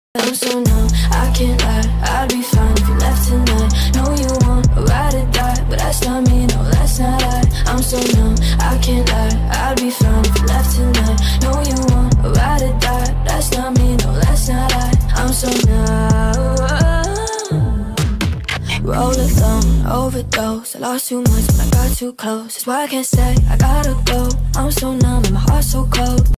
I'm so numb, I can't lie, I'd be fine if you left tonight. Know you want a ride or die, but that's not me, no, that's not I. I'm so numb, I can't lie, I'd be fine if you left tonight. Know you want a ride or die, that's not me, no, that's not I. I'm so numb. Roll alone, overdose, I lost too much when I got too close. That's why I can't say I gotta go. I'm so numb and my heart's so cold.